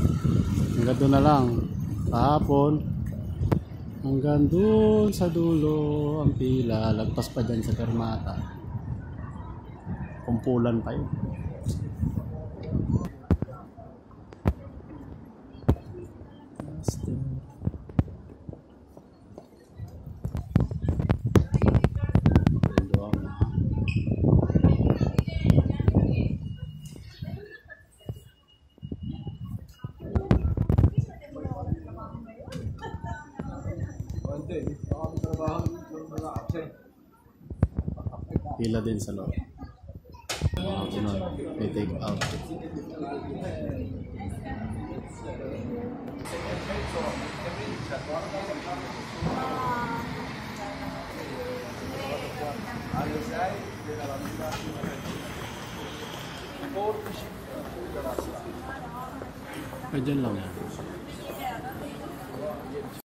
Hanggang doon na lang. Kahapon, hanggang doon sa dulo ang pila. Lagpas pa dyan sa Permata. Kumpulan pa yun. Pila din sa loob. May take out. Dyan lang yan.